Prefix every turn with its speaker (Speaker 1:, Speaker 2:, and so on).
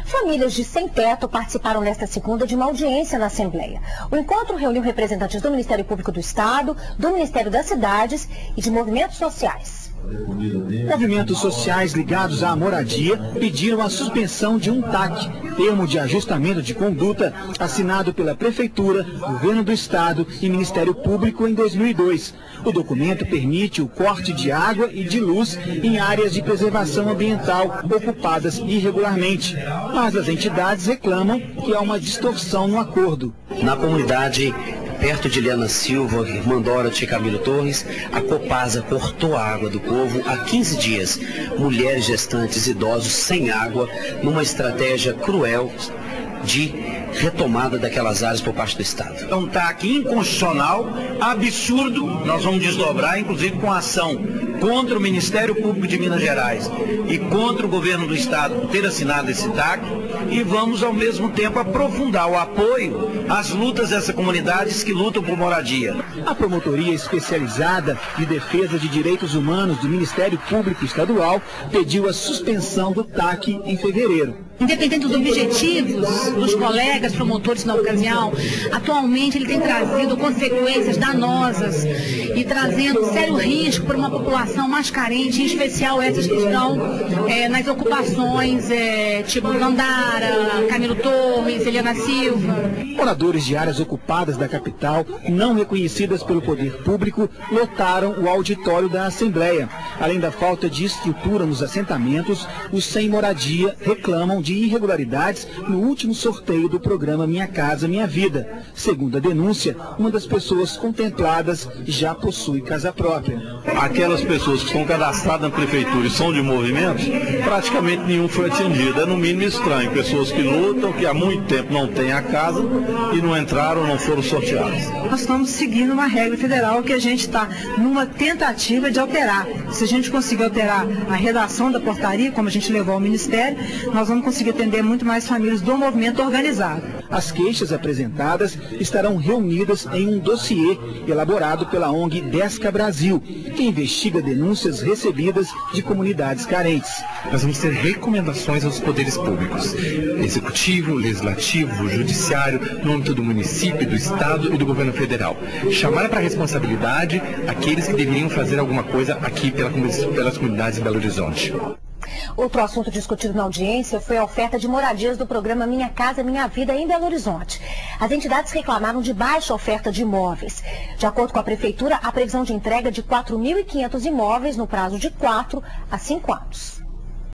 Speaker 1: Famílias de sem-teto participaram nesta segunda de uma audiência na Assembleia. O encontro reuniu representantes do Ministério Público do Estado, do Ministério das Cidades e de movimentos sociais.
Speaker 2: Movimentos sociais ligados à moradia pediram a suspensão de um TAC, termo de ajustamento de conduta, assinado pela Prefeitura, Governo do Estado e Ministério Público em 2002. O documento permite o corte de água e de luz em áreas de preservação ambiental ocupadas irregularmente, mas as entidades reclamam que há uma distorção no acordo.
Speaker 3: Na comunidade perto de Liana Silva, Irmandora de Camilo Torres, a Copasa cortou a água do povo há 15 dias. Mulheres, gestantes, idosos sem água, numa estratégia cruel de retomada daquelas áreas por parte do Estado.
Speaker 4: Então está aqui inconstitucional, absurdo, nós vamos desdobrar, inclusive com ação contra o Ministério Público de Minas Gerais e contra o Governo do Estado por ter assinado esse TAC, e vamos ao mesmo tempo aprofundar o apoio às lutas dessas comunidades que lutam por moradia.
Speaker 2: A Promotoria Especializada de Defesa de Direitos Humanos do Ministério Público Estadual pediu a suspensão do TAC em fevereiro.
Speaker 5: Independente dos objetivos dos colegas promotores na ocasião, atualmente ele tem trazido consequências danosas e trazendo sério risco para uma população mais carente, em especial essas que estão nas ocupações, tipo Gandara, Camilo Torres, Eliana Silva.
Speaker 2: Moradores de áreas ocupadas da capital, não reconhecidas pelo poder público, lotaram o auditório da Assembleia. Além da falta de estrutura nos assentamentos, os sem moradia reclamam de irregularidades no último sorteio do programa Minha Casa Minha Vida. Segundo a denúncia, uma das pessoas contempladas já possui casa própria.
Speaker 6: Aquelas pessoas que estão cadastradas na prefeitura e são de movimentos, praticamente nenhum foi atendido. É no mínimo estranho. Pessoas que lutam, que há muito tempo não têm a casa e não entraram, não foram sorteadas.
Speaker 7: Nós estamos seguindo uma regra federal que a gente está numa tentativa de alterar. Se a gente conseguir alterar a redação da portaria, como a gente levou ao Ministério, nós vamos conseguir atender muito mais famílias do movimento organizado.
Speaker 2: As queixas apresentadas estarão reunidas em um dossiê elaborado pela ONG Desca Brasil, que investiga denúncias recebidas de comunidades carentes.
Speaker 8: Nós vamos ter recomendações aos poderes públicos, executivo, legislativo, judiciário, no âmbito do município, do estado e do governo federal. Chamar para a responsabilidade aqueles que deveriam fazer alguma coisa aqui pelas comunidades em Belo Horizonte.
Speaker 1: Outro assunto discutido na audiência foi a oferta de moradias do programa Minha Casa Minha Vida em Belo Horizonte. As entidades reclamaram de baixa oferta de imóveis. De acordo com a Prefeitura, a previsão de entrega de 4.500 imóveis no prazo de 4 a 5 anos.